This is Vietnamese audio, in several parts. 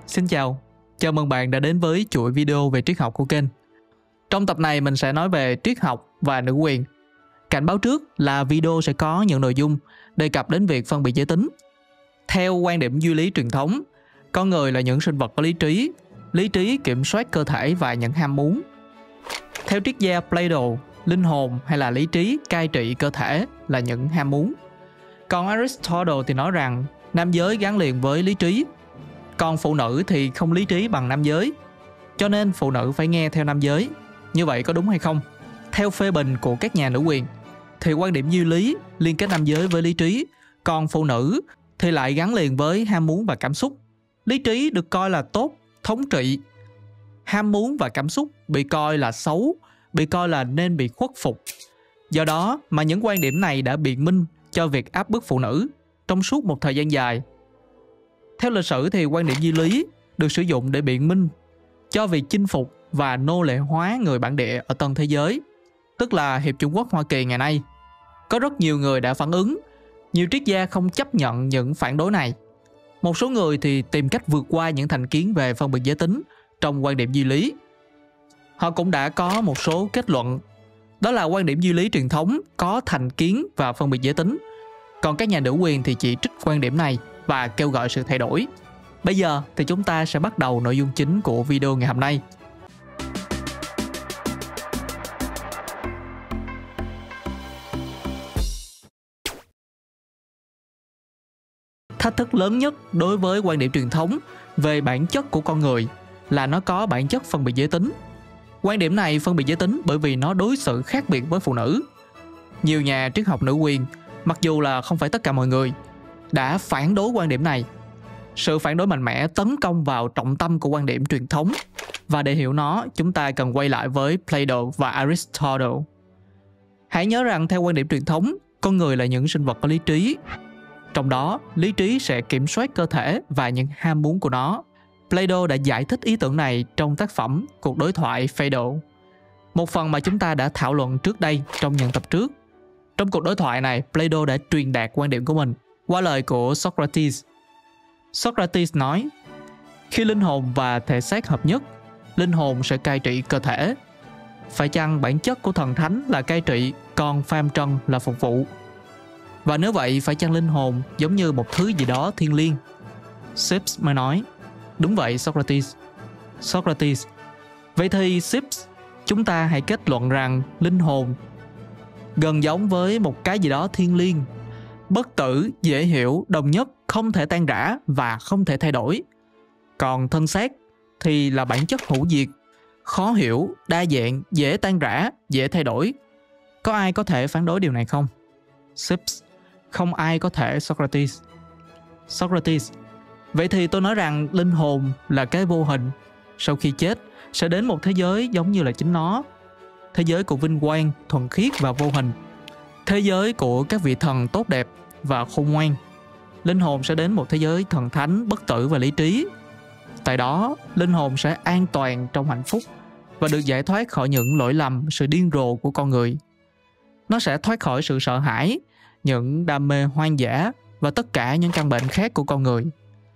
Xin chào, chào mừng bạn đã đến với chuỗi video về triết học của kênh. Trong tập này mình sẽ nói về triết học và nữ quyền. Cảnh báo trước là video sẽ có những nội dung đề cập đến việc phân biệt giới tính. Theo quan điểm duy lý truyền thống, con người là những sinh vật có lý trí kiểm soát cơ thể và những ham muốn. Theo triết gia Plato, linh hồn hay là lý trí cai trị cơ thể là những ham muốn. Còn Aristotle thì nói rằng nam giới gắn liền với lý trí, còn phụ nữ thì không lý trí bằng nam giới, cho nên phụ nữ phải nghe theo nam giới. Như vậy có đúng hay không? Theo phê bình của các nhà nữ quyền thì quan điểm duy lý liên kết nam giới với lý trí, còn phụ nữ thì lại gắn liền với ham muốn và cảm xúc. Lý trí được coi là tốt, thống trị. Ham muốn và cảm xúc bị coi là xấu, bị coi là nên bị khuất phục. Do đó mà những quan điểm này đã biện minh cho việc áp bức phụ nữ trong suốt một thời gian dài. Theo lịch sử thì quan điểm duy lý được sử dụng để biện minh cho việc chinh phục và nô lệ hóa người bản địa ở Tân Thế Giới, tức là Hiệp Chủng Quốc Hoa Kỳ ngày nay. Có rất nhiều người đã phản ứng, nhiều triết gia không chấp nhận những phản đối này. Một số người thì tìm cách vượt qua những thành kiến về phân biệt giới tính trong quan điểm duy lý. Họ cũng đã có một số kết luận, đó là quan điểm duy lý truyền thống có thành kiến và phân biệt giới tính. Còn các nhà nữ quyền thì chỉ trích quan điểm này và kêu gọi sự thay đổi. Bây giờ thì chúng ta sẽ bắt đầu nội dung chính của video ngày hôm nay. Thách thức lớn nhất đối với quan điểm truyền thống về bản chất của con người là nó có bản chất phân biệt giới tính. Quan điểm này phân biệt giới tính bởi vì nó đối xử khác biệt với phụ nữ. Nhiều nhà triết học nữ quyền, mặc dù là không phải tất cả mọi người, đã phản đối quan điểm này. Sự phản đối mạnh mẽ tấn công vào trọng tâm của quan điểm truyền thống. Và để hiểu nó, chúng ta cần quay lại với Plato và Aristotle. Hãy nhớ rằng theo quan điểm truyền thống, con người là những sinh vật có lý trí. Trong đó, lý trí sẽ kiểm soát cơ thể và những ham muốn của nó. Plato đã giải thích ý tưởng này trong tác phẩm Cuộc đối thoại Phaedo, một phần mà chúng ta đã thảo luận trước đây trong những tập trước. Trong cuộc đối thoại này, Plato đã truyền đạt quan điểm của mình qua lời của Socrates. Socrates nói, khi linh hồn và thể xác hợp nhất, linh hồn sẽ cai trị cơ thể. Phải chăng bản chất của thần thánh là cai trị, còn phàm trần là phục vụ? Và nếu vậy, phải chăng linh hồn giống như một thứ gì đó thiêng liêng? Sips mới nói, đúng vậy Socrates. Socrates, vậy thì Sips, chúng ta hãy kết luận rằng linh hồn gần giống với một cái gì đó thiêng liêng, bất tử, dễ hiểu, đồng nhất, không thể tan rã và không thể thay đổi. Còn thân xác thì là bản chất hữu diệt, khó hiểu, đa dạng, dễ tan rã, dễ thay đổi. Có ai có thể phản đối điều này không? Sips, không ai có thể Socrates. Socrates, vậy thì tôi nói rằng linh hồn là cái vô hình, sau khi chết sẽ đến một thế giới giống như là chính nó. Thế giới của vinh quang, thuần khiết và vô hình. Thế giới của các vị thần tốt đẹp và khôn ngoan. Linh hồn sẽ đến một thế giới thần thánh, bất tử và lý trí. Tại đó, linh hồn sẽ an toàn trong hạnh phúc và được giải thoát khỏi những lỗi lầm, sự điên rồ của con người. Nó sẽ thoát khỏi sự sợ hãi, những đam mê hoang dã và tất cả những căn bệnh khác của con người.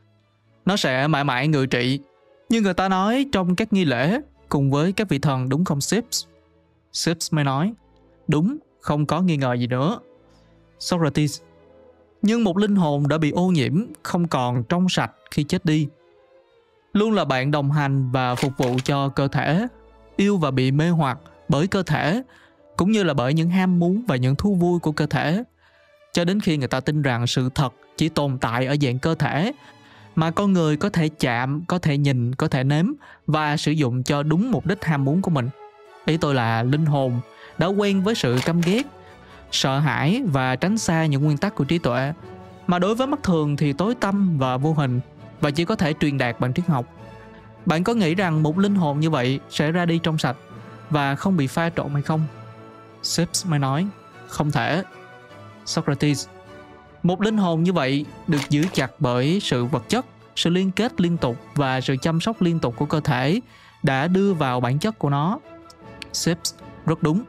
Nó sẽ mãi mãi ngự trị, như người ta nói trong các nghi lễ cùng với các vị thần, đúng không Sips? Sips mới nói, đúng, không có nghi ngờ gì nữa. Socrates, nhưng một linh hồn đã bị ô nhiễm, không còn trong sạch khi chết đi. Luôn là bạn đồng hành và phục vụ cho cơ thể, yêu và bị mê hoặc bởi cơ thể, cũng như là bởi những ham muốn và những thú vui của cơ thể. Cho đến khi người ta tin rằng sự thật chỉ tồn tại ở dạng cơ thể, mà con người có thể chạm, có thể nhìn, có thể nếm và sử dụng cho đúng mục đích ham muốn của mình. Ý tôi là linh hồn đã quen với sự căm ghét, sợ hãi và tránh xa những nguyên tắc của trí tuệ, mà đối với mắt thường thì tối tăm và vô hình và chỉ có thể truyền đạt bằng triết học. Bạn có nghĩ rằng một linh hồn như vậy sẽ ra đi trong sạch và không bị pha trộn hay không? Sips mới nói, không thể. Socrates, một linh hồn như vậy được giữ chặt bởi sự vật chất, sự liên kết liên tục và sự chăm sóc liên tục của cơ thể đã đưa vào bản chất của nó. Sips, rất đúng.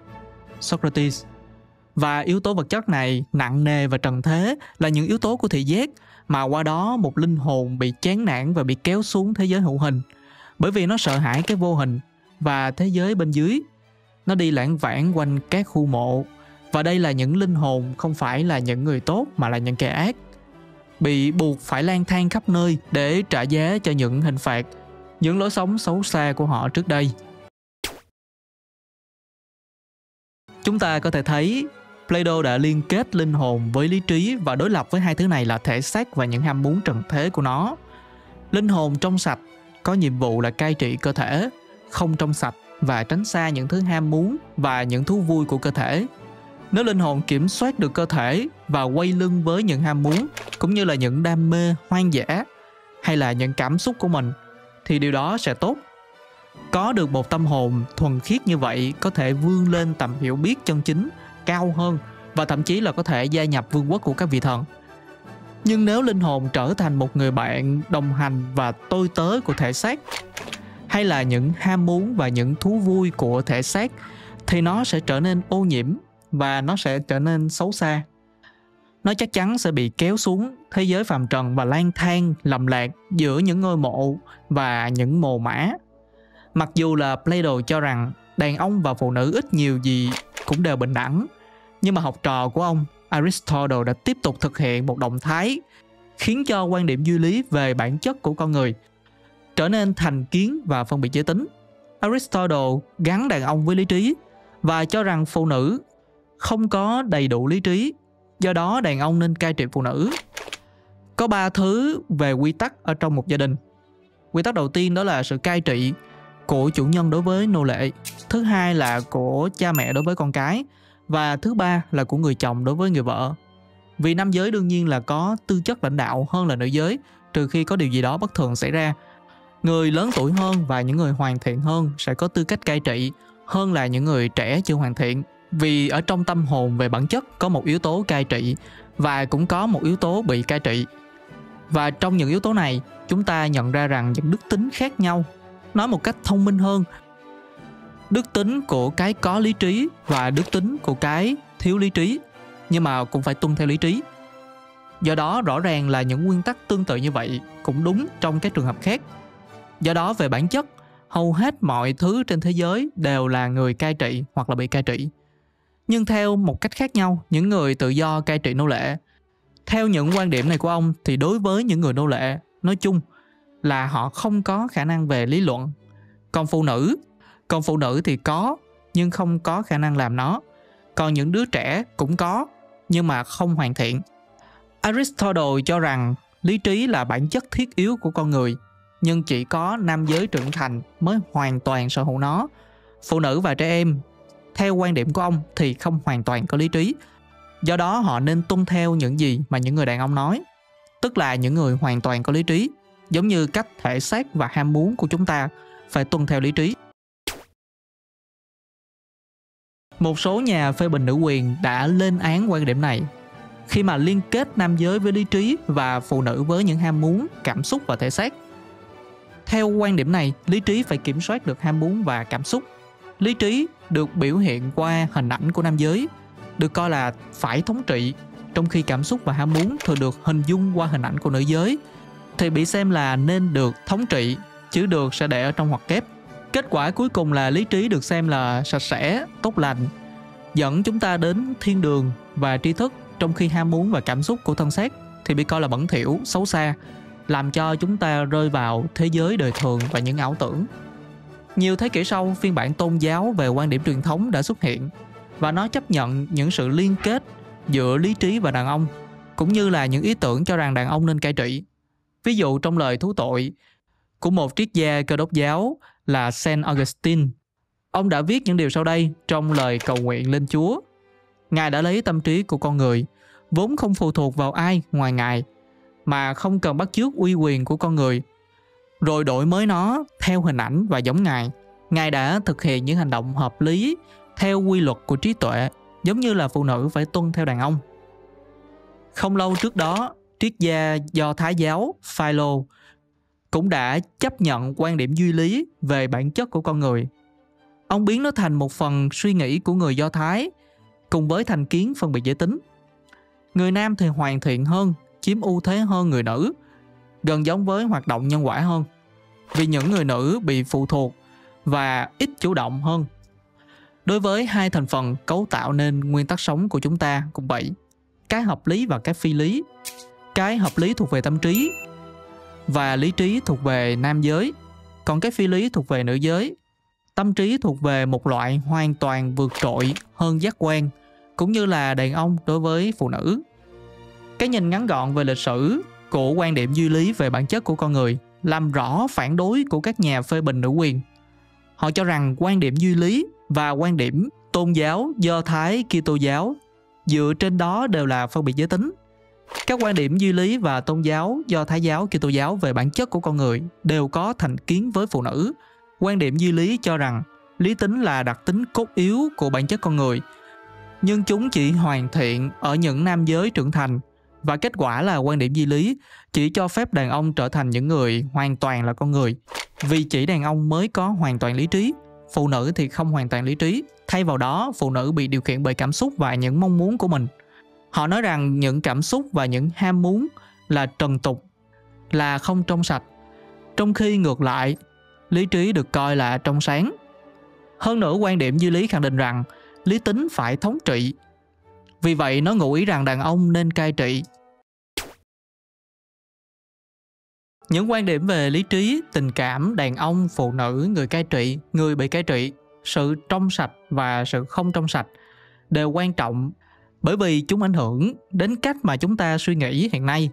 Socrates, và yếu tố vật chất này nặng nề và trần thế là những yếu tố của thị giác mà qua đó một linh hồn bị chán nản và bị kéo xuống thế giới hữu hình, bởi vì nó sợ hãi cái vô hình và thế giới bên dưới. Nó đi lảng vảng quanh các khu mộ, và đây là những linh hồn không phải là những người tốt mà là những kẻ ác, bị buộc phải lang thang khắp nơi để trả giá cho những hình phạt, những lối sống xấu xa của họ trước đây. Chúng ta có thể thấy Plato đã liên kết linh hồn với lý trí và đối lập với hai thứ này là thể xác và những ham muốn trần thế của nó. Linh hồn trong sạch có nhiệm vụ là cai trị cơ thể không trong sạch và tránh xa những thứ ham muốn và những thú vui của cơ thể. Nếu linh hồn kiểm soát được cơ thể và quay lưng với những ham muốn cũng như là những đam mê hoang dã hay là những cảm xúc của mình thì điều đó sẽ tốt. Có được một tâm hồn thuần khiết như vậy có thể vươn lên tầm hiểu biết chân chính cao hơn và thậm chí là có thể gia nhập vương quốc của các vị thần. Nhưng nếu linh hồn trở thành một người bạn đồng hành và tôi tớ của thể xác, hay là những ham muốn và những thú vui của thể xác, thì nó sẽ trở nên ô nhiễm và nó sẽ trở nên xấu xa. Nó chắc chắn sẽ bị kéo xuống thế giới phàm trần và lang thang lầm lạc giữa những ngôi mộ và những mồ mả. Mặc dù là Plato cho rằng đàn ông và phụ nữ ít nhiều gì cũng đều bình đẳng, nhưng mà học trò của ông Aristotle đã tiếp tục thực hiện một động thái khiến cho quan điểm duy lý về bản chất của con người trở nên thành kiến và phân biệt giới tính. Aristotle gắn đàn ông với lý trí và cho rằng phụ nữ không có đầy đủ lý trí, do đó đàn ông nên cai trị phụ nữ. Có 3 thứ về quy tắc ở trong một gia đình. Quy tắc đầu tiên đó là sự cai trị của chủ nhân đối với nô lệ, thứ hai là của cha mẹ đối với con cái, và thứ ba là của người chồng đối với người vợ. Vì nam giới đương nhiên là có tư chất lãnh đạo hơn là nữ giới, trừ khi có điều gì đó bất thường xảy ra. Người lớn tuổi hơn và những người hoàn thiện hơn sẽ có tư cách cai trị hơn là những người trẻ chưa hoàn thiện. Vì ở trong tâm hồn về bản chất có một yếu tố cai trị và cũng có một yếu tố bị cai trị. Và trong những yếu tố này, chúng ta nhận ra rằng những đức tính khác nhau. Nói một cách thông minh hơn, đức tính của cái có lý trí và đức tính của cái thiếu lý trí, nhưng mà cũng phải tuân theo lý trí. Do đó rõ ràng là những nguyên tắc tương tự như vậy cũng đúng trong các trường hợp khác. Do đó về bản chất, hầu hết mọi thứ trên thế giới đều là người cai trị hoặc là bị cai trị. Nhưng theo một cách khác nhau, những người tự do cai trị nô lệ. Theo những quan điểm này của ông thì đối với những người nô lệ nói chung là họ không có khả năng về lý luận. Còn phụ nữ thì có nhưng không có khả năng làm nó. Còn những đứa trẻ cũng có nhưng mà không hoàn thiện. Aristotle cho rằng lý trí là bản chất thiết yếu của con người, nhưng chỉ có nam giới trưởng thành mới hoàn toàn sở hữu nó. Phụ nữ và trẻ em, theo quan điểm của ông, thì không hoàn toàn có lý trí. Do đó họ nên tuân theo những gì mà những người đàn ông nói, tức là những người hoàn toàn có lý trí, giống như cách thể xác và ham muốn của chúng ta phải tuân theo lý trí. Một số nhà phê bình nữ quyền đã lên án quan điểm này khi mà liên kết nam giới với lý trí và phụ nữ với những ham muốn, cảm xúc và thể xác. Theo quan điểm này, lý trí phải kiểm soát được ham muốn và cảm xúc. Lý trí được biểu hiện qua hình ảnh của nam giới, được coi là phải thống trị, trong khi cảm xúc và ham muốn thường được hình dung qua hình ảnh của nữ giới thì bị xem là nên được thống trị, chứ được sẽ để ở trong ngoặc kép. Kết quả cuối cùng là lý trí được xem là sạch sẽ, tốt lành, dẫn chúng ta đến thiên đường và tri thức, trong khi ham muốn và cảm xúc của thân xác thì bị coi là bẩn thỉu, xấu xa, làm cho chúng ta rơi vào thế giới đời thường và những ảo tưởng. Nhiều thế kỷ sau, phiên bản tôn giáo về quan điểm truyền thống đã xuất hiện và nó chấp nhận những sự liên kết giữa lý trí và đàn ông, cũng như là những ý tưởng cho rằng đàn ông nên cai trị. Ví dụ trong lời thú tội của một triết gia Cơ đốc giáo là Saint Augustine, ông đã viết những điều sau đây trong lời cầu nguyện lên Chúa. Ngài đã lấy tâm trí của con người, vốn không phụ thuộc vào ai ngoài Ngài, mà không cần bắt chước uy quyền của con người, rồi đổi mới nó theo hình ảnh và giống Ngài. Ngài đã thực hiện những hành động hợp lý theo quy luật của trí tuệ, giống như là phụ nữ phải tuân theo đàn ông. Không lâu trước đó, triết gia Do Thái giáo Philo cũng đã chấp nhận quan điểm duy lý về bản chất của con người. Ông biến nó thành một phần suy nghĩ của người Do Thái, cùng với thành kiến phân biệt giới tính. Người nam thì hoàn thiện hơn, chiếm ưu thế hơn người nữ, gần giống với hoạt động nhân quả hơn. Vì những người nữ bị phụ thuộc và ít chủ động hơn. Đối với hai thành phần cấu tạo nên nguyên tắc sống của chúng ta cũng vậy. Cái hợp lý và cái phi lý. Cái hợp lý thuộc về tâm trí và lý trí thuộc về nam giới, còn cái phi lý thuộc về nữ giới. Tâm trí thuộc về một loại hoàn toàn vượt trội hơn giác quan, cũng như là đàn ông đối với phụ nữ. Cái nhìn ngắn gọn về lịch sử của quan điểm duy lý về bản chất của con người làm rõ phản đối của các nhà phê bình nữ quyền. Họ cho rằng quan điểm duy lý và quan điểm tôn giáo Do Thái Kitô giáo dựa trên đó đều là phân biệt giới tính. Các quan điểm duy lý và tôn giáo Do Thái giáo Kitô giáo về bản chất của con người đều có thành kiến với phụ nữ. Quan điểm duy lý cho rằng lý tính là đặc tính cốt yếu của bản chất con người, nhưng chúng chỉ hoàn thiện ở những nam giới trưởng thành, và kết quả là quan điểm duy lý chỉ cho phép đàn ông trở thành những người hoàn toàn là con người, vì chỉ đàn ông mới có hoàn toàn lý trí, phụ nữ thì không hoàn toàn lý trí. Thay vào đó, phụ nữ bị điều khiển bởi cảm xúc và những mong muốn của mình. Họ nói rằng những cảm xúc và những ham muốn là trần tục, là không trong sạch, trong khi ngược lại, lý trí được coi là trong sáng. Hơn nữa, quan điểm duy lý khẳng định rằng lý tính phải thống trị. Vì vậy, nó ngụ ý rằng đàn ông nên cai trị. Những quan điểm về lý trí, tình cảm, đàn ông, phụ nữ, người cai trị, người bị cai trị, sự trong sạch và sự không trong sạch đều quan trọng, bởi vì chúng ảnh hưởng đến cách mà chúng ta suy nghĩ hiện nay.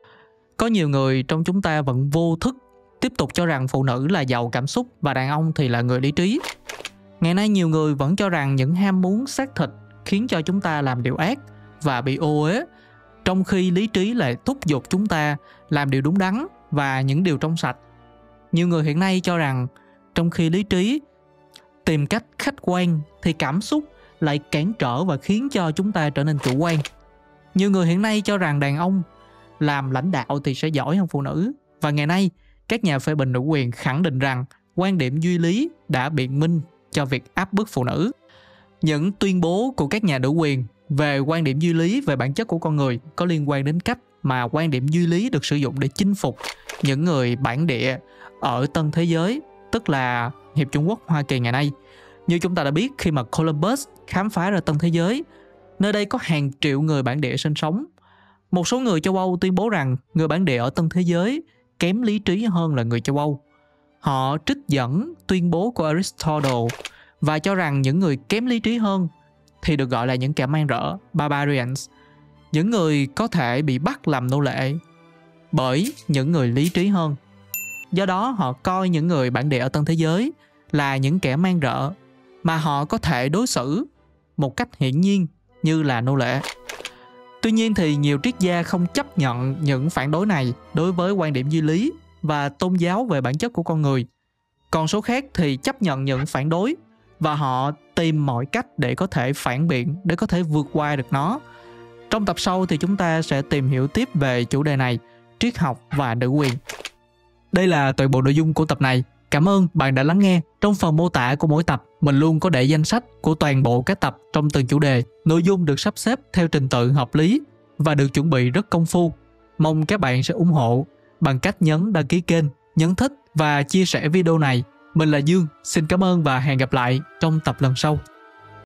Có nhiều người trong chúng ta vẫn vô thức tiếp tục cho rằng phụ nữ là giàu cảm xúc và đàn ông thì là người lý trí. Ngày nay nhiều người vẫn cho rằng những ham muốn xác thịt khiến cho chúng ta làm điều ác và bị ô uế, trong khi lý trí lại thúc giục chúng ta làm điều đúng đắn và những điều trong sạch. Nhiều người hiện nay cho rằng trong khi lý trí tìm cách khách quan thì cảm xúc lại cản trở và khiến cho chúng ta trở nên chủ quan. Nhiều người hiện nay cho rằng đàn ông làm lãnh đạo thì sẽ giỏi hơn phụ nữ. Và ngày nay, các nhà phê bình nữ quyền khẳng định rằng quan điểm duy lý đã biện minh cho việc áp bức phụ nữ. Những tuyên bố của các nhà nữ quyền về quan điểm duy lý về bản chất của con người có liên quan đến cách mà quan điểm duy lý được sử dụng để chinh phục những người bản địa ở Tân Thế Giới, tức là Hiệp Chủng Quốc Hoa Kỳ ngày nay. Như chúng ta đã biết, khi mà Columbus khám phá ra Tân Thế Giới, nơi đây có hàng triệu người bản địa sinh sống. Một số người châu Âu tuyên bố rằng người bản địa ở Tân Thế Giới kém lý trí hơn là người châu Âu. Họ trích dẫn tuyên bố của Aristotle và cho rằng những người kém lý trí hơn thì được gọi là những kẻ man rợ, barbarians, những người có thể bị bắt làm nô lệ bởi những người lý trí hơn. Do đó họ coi những người bản địa ở Tân Thế Giới là những kẻ man rợ mà họ có thể đối xử một cách hiển nhiên như là nô lệ. Tuy nhiên thì nhiều triết gia không chấp nhận những phản đối này đối với quan điểm duy lý và tôn giáo về bản chất của con người. Còn số khác thì chấp nhận những phản đối và họ tìm mọi cách để có thể phản biện, để có thể vượt qua được nó. Trong tập sau thì chúng ta sẽ tìm hiểu tiếp về chủ đề này, triết học và nữ quyền. Đây là toàn bộ nội dung của tập này. Cảm ơn bạn đã lắng nghe. Trong phần mô tả của mỗi tập, mình luôn có để danh sách của toàn bộ các tập trong từng chủ đề. Nội dung được sắp xếp theo trình tự hợp lý và được chuẩn bị rất công phu. Mong các bạn sẽ ủng hộ bằng cách nhấn đăng ký kênh, nhấn thích và chia sẻ video này. Mình là Dương, xin cảm ơn và hẹn gặp lại trong tập lần sau.